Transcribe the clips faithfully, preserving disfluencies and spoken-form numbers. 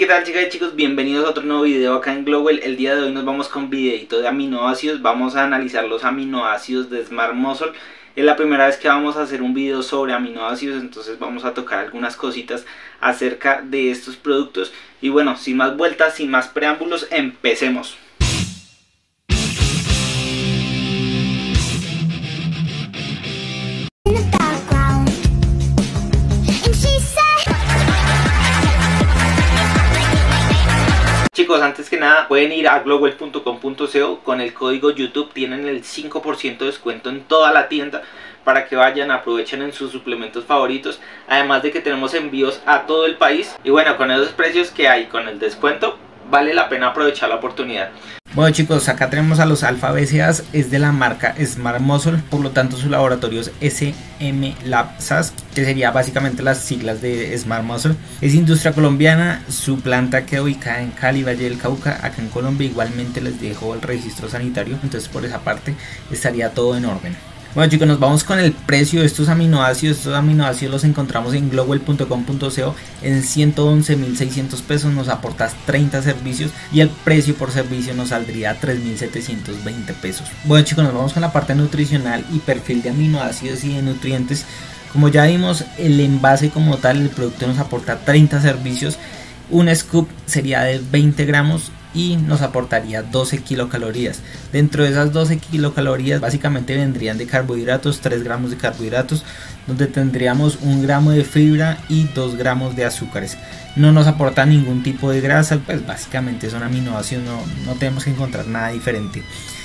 ¿qué tal, chicas y chicos? Bienvenidos a otro nuevo video acá en Glowell. El día de hoy nos vamos con videito de aminoácidos. Vamos a analizar los aminoácidos de Smart Muscle. Es la primera vez que vamos a hacer un video sobre aminoácidos, entonces vamos a tocar algunas cositas acerca de estos productos. Y bueno, sin más vueltas, sin más preámbulos, empecemos. Chicos, antes que nada pueden ir a glowell punto com punto co, con el código YouTube tienen el cinco por ciento de descuento en toda la tienda para que vayan, aprovechen en sus suplementos favoritos, además de que tenemos envíos a todo el país. Y bueno, con esos precios que hay, con el descuento, vale la pena aprovechar la oportunidad. Bueno, chicos, acá tenemos a los Alpha B C A S, es de la marca Smart Muscle, por lo tanto su laboratorio es S M Lab S A S, que sería básicamente las siglas de Smart Muscle. Es industria colombiana, su planta queda ubicada en Cali, Valle del Cauca, acá en Colombia. Igualmente les dejo el registro sanitario, entonces por esa parte estaría todo en orden. Bueno, chicos, nos vamos con el precio de estos aminoácidos. Estos aminoácidos los encontramos en glowell punto com punto co en ciento once mil seiscientos pesos. Nos aportas treinta servicios y el precio por servicio nos saldría a tres mil setecientos veinte pesos. Bueno, chicos, nos vamos con la parte nutricional y perfil de aminoácidos y de nutrientes. Como ya vimos, el envase como tal, el producto nos aporta treinta servicios. Un scoop sería de veinte gramos y nos aportaría doce kilocalorías. Dentro de esas doce kilocalorías básicamente vendrían de carbohidratos, tres gramos de carbohidratos, donde tendríamos un gramo de fibra y dos gramos de azúcares. No nos aporta ningún tipo de grasa, pues básicamente son aminoácidos, no, no tenemos que encontrar nada diferente.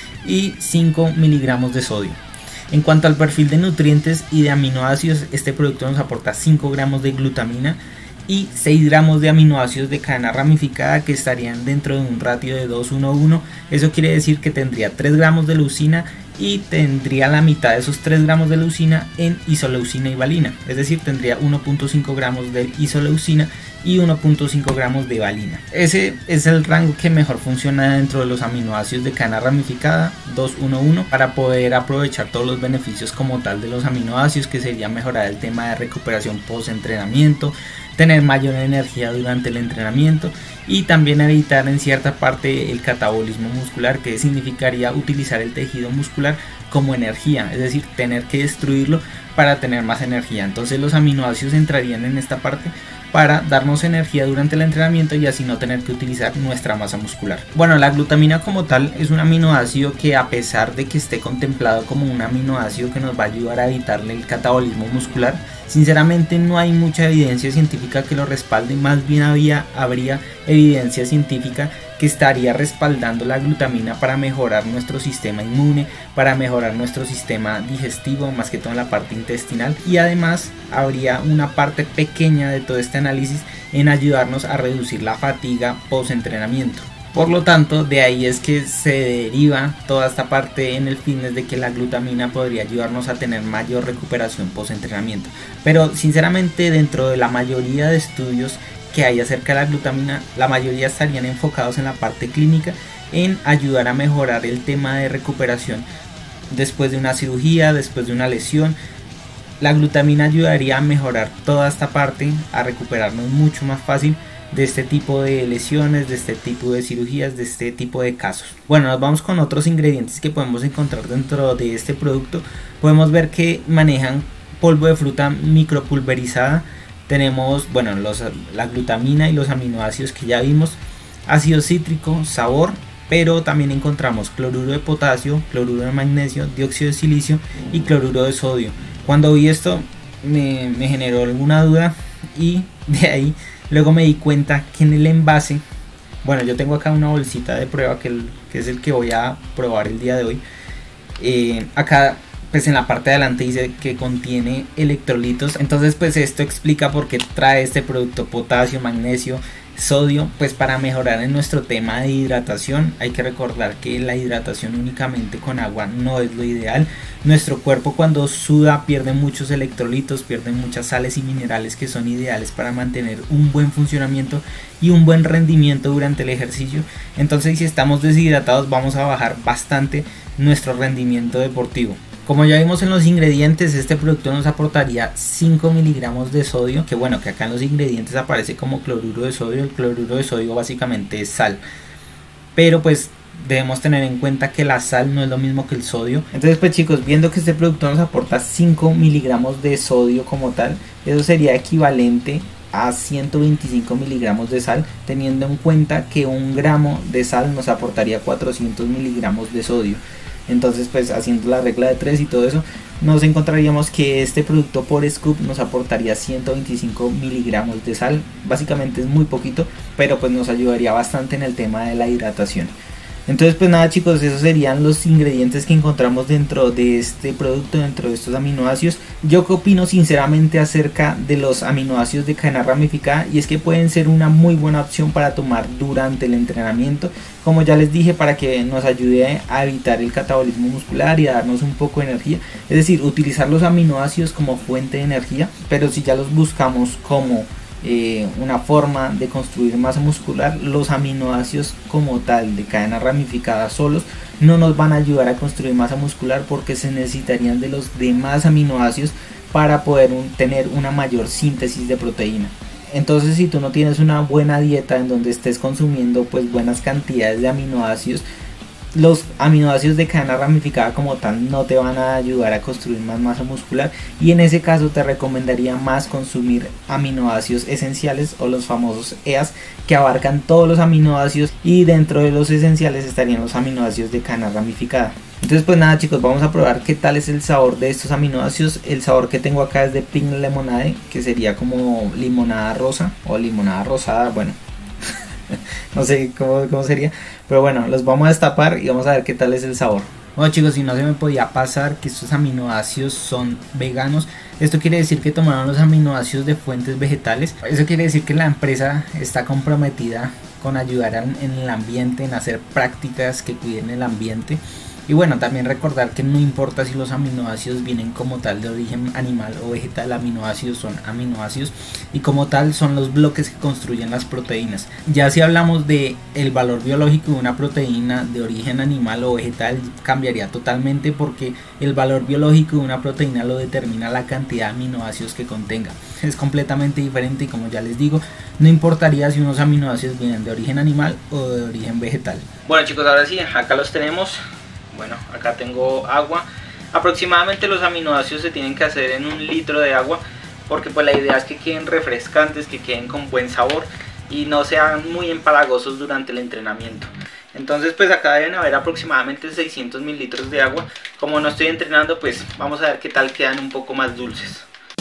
Y cinco miligramos de sodio. En cuanto al perfil de nutrientes y de aminoácidos, este producto nos aporta cinco gramos de glutamina y seis gramos de aminoácidos de cadena ramificada, que estarían dentro de un ratio de dos uno uno. Eso quiere decir que tendría tres gramos de leucina y tendría la mitad de esos tres gramos de leucina en isoleucina y valina, es decir, tendría uno punto cinco gramos de isoleucina y uno punto cinco gramos de valina. Ese es el rango que mejor funciona dentro de los aminoácidos de cadena ramificada, dos uno uno, para poder aprovechar todos los beneficios como tal de los aminoácidos, que sería mejorar el tema de recuperación post entrenamiento, tener mayor energía durante el entrenamiento y también evitar en cierta parte el catabolismo muscular, que significaría utilizar el tejido muscular como energía, es decir, tener que destruirlo para tener más energía. Entonces los aminoácidos entrarían en esta parte para darnos energía durante el entrenamiento y así no tener que utilizar nuestra masa muscular. Bueno, la glutamina como tal es un aminoácido que, a pesar de que esté contemplado como un aminoácido que nos va a ayudar a evitarle el catabolismo muscular, sinceramente no hay mucha evidencia científica que lo respalde. Más bien había, habría evidencia científica que estaría respaldando la glutamina para mejorar nuestro sistema inmune, para mejorar nuestro sistema digestivo, más que todo en la parte intestinal, y además habría una parte pequeña de todo este análisis en ayudarnos a reducir la fatiga post entrenamiento. Por lo tanto, de ahí es que se deriva toda esta parte en el fitness de que la glutamina podría ayudarnos a tener mayor recuperación post entrenamiento. Pero sinceramente, dentro de la mayoría de estudios que hay acerca de la glutamina, la mayoría estarían enfocados en la parte clínica, en ayudar a mejorar el tema de recuperación después de una cirugía, después de una lesión. La glutamina ayudaría a mejorar toda esta parte, a recuperarnos mucho más fácil de este tipo de lesiones, de este tipo de cirugías, de este tipo de casos. Bueno, nos vamos con otros ingredientes que podemos encontrar dentro de este producto. Podemos ver que manejan polvo de fruta micropulverizada. Tenemos, bueno, los, la glutamina y los aminoácidos que ya vimos, ácido cítrico, sabor, pero también encontramos cloruro de potasio, cloruro de magnesio, dióxido de silicio y cloruro de sodio. Cuando vi esto me, me generó alguna duda y de ahí luego me di cuenta que en el envase, bueno, yo tengo acá una bolsita de prueba que, el, que es el que voy a probar el día de hoy. Eh, acá pues en la parte de adelante dice que contiene electrolitos, entonces pues esto explica por qué trae este producto potasio, magnesio, sodio, pues para mejorar en nuestro tema de hidratación. Hay que recordar que la hidratación únicamente con agua no es lo ideal. Nuestro cuerpo, cuando suda, pierde muchos electrolitos, pierde muchas sales y minerales que son ideales para mantener un buen funcionamiento y un buen rendimiento durante el ejercicio. Entonces, si estamos deshidratados, vamos a bajar bastante nuestro rendimiento deportivo. Como ya vimos en los ingredientes, este producto nos aportaría cinco miligramos de sodio, que bueno, que acá en los ingredientes aparece como cloruro de sodio. El cloruro de sodio básicamente es sal, pero pues debemos tener en cuenta que la sal no es lo mismo que el sodio. Entonces pues chicos, viendo que este producto nos aporta cinco miligramos de sodio como tal, eso sería equivalente a ciento veinticinco miligramos de sal, teniendo en cuenta que un gramo de sal nos aportaría cuatrocientos miligramos de sodio. Entonces pues haciendo la regla de tres y todo eso, nos encontraríamos que este producto por scoop nos aportaría ciento veinticinco miligramos de sal. Básicamente es muy poquito, pero pues nos ayudaría bastante en el tema de la hidratación. Entonces pues nada chicos, esos serían los ingredientes que encontramos dentro de este producto, dentro de estos aminoácidos. Yo que opino sinceramente acerca de los aminoácidos de cadena ramificada, y es que pueden ser una muy buena opción para tomar durante el entrenamiento, como ya les dije, para que nos ayude a evitar el catabolismo muscular y a darnos un poco de energía. Es decir, utilizar los aminoácidos como fuente de energía, pero si ya los buscamos como Eh, una forma de construir masa muscular, los aminoácidos como tal de cadena ramificada solos no nos van a ayudar a construir masa muscular, porque se necesitarían de los demás aminoácidos para poder un, tener una mayor síntesis de proteína. Entonces si tú no tienes una buena dieta en donde estés consumiendo pues buenas cantidades de aminoácidos, los aminoácidos de cadena ramificada como tal no te van a ayudar a construir más masa muscular, y en ese caso te recomendaría más consumir aminoácidos esenciales o los famosos E A S, que abarcan todos los aminoácidos, y dentro de los esenciales estarían los aminoácidos de cadena ramificada. Entonces pues nada chicos, vamos a probar qué tal es el sabor de estos aminoácidos. El sabor que tengo acá es de Pink Lemonade, que sería como limonada rosa o limonada rosada, bueno no sé cómo, cómo sería, pero bueno, los vamos a destapar y vamos a ver qué tal es el sabor. Bueno chicos, y no se me podía pasar que estos aminoácidos son veganos. Esto quiere decir que tomaron los aminoácidos de fuentes vegetales. Eso quiere decir que la empresa está comprometida con ayudar en el ambiente, en hacer prácticas que cuiden el ambiente. Y bueno, también recordar que no importa si los aminoácidos vienen como tal de origen animal o vegetal, aminoácidos son aminoácidos, y como tal son los bloques que construyen las proteínas. Ya si hablamos de el valor biológico de una proteína de origen animal o vegetal, cambiaría totalmente, porque el valor biológico de una proteína lo determina la cantidad de aminoácidos que contenga. Es completamente diferente, y como ya les digo, no importaría si unos aminoácidos vienen de origen animal o de origen vegetal. Bueno chicos, ahora sí, acá los tenemos. Bueno, acá tengo agua. Aproximadamente los aminoácidos se tienen que hacer en un litro de agua, porque pues la idea es que queden refrescantes, que queden con buen sabor y no sean muy empalagosos durante el entrenamiento. Entonces pues acá deben haber aproximadamente seiscientos mililitros de agua. Como no estoy entrenando, pues vamos a ver qué tal quedan un poco más dulces.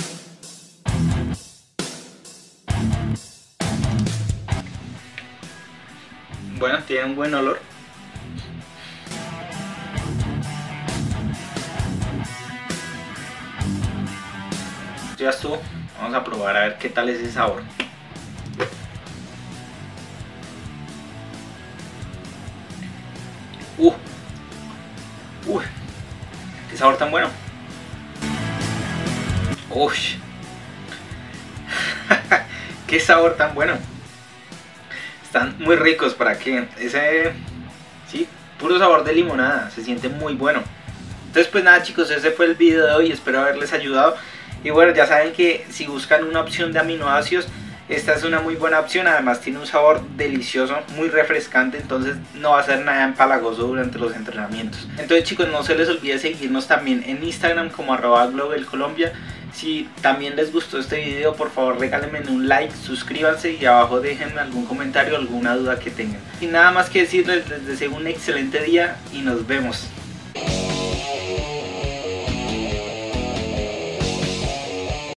Bueno, tienen un buen olor. Ya estuvo, vamos a probar a ver qué tal es el sabor. Uh, uh, qué sabor tan bueno. Uy, qué sabor tan bueno. Están muy ricos, para que ese, sí, puro sabor de limonada, se siente muy bueno. Entonces pues nada chicos, ese fue el video de hoy, espero haberles ayudado. Y bueno, ya saben que si buscan una opción de aminoácidos, esta es una muy buena opción. Además tiene un sabor delicioso, muy refrescante, entonces no va a ser nada empalagoso durante los entrenamientos. Entonces chicos, no se les olvide seguirnos también en Instagram como arroba globelcolombia. Si también les gustó este video, por favor regálenme un like, suscríbanse y abajo déjenme algún comentario, alguna duda que tengan. Sin nada más que decirles, les deseo un excelente día y nos vemos.